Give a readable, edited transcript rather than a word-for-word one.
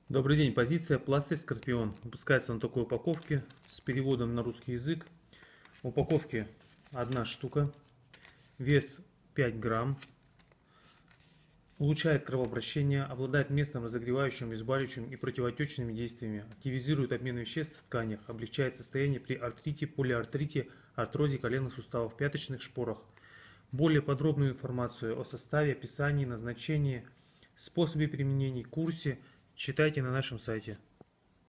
Добрый день, позиция пластырь Скорпион. Выпускается на такой упаковке с переводом на русский язык. В упаковке одна штука, вес 5 грамм, улучшает кровообращение, обладает местным разогревающим, обезболивающим и противоотечными действиями, активизирует обмен веществ в тканях, облегчает состояние при артрите, полиартрите, артрозе коленных суставов, пяточных шпорах. Более подробную информацию о составе, описании, назначении, способе применения, курсе читайте на нашем сайте.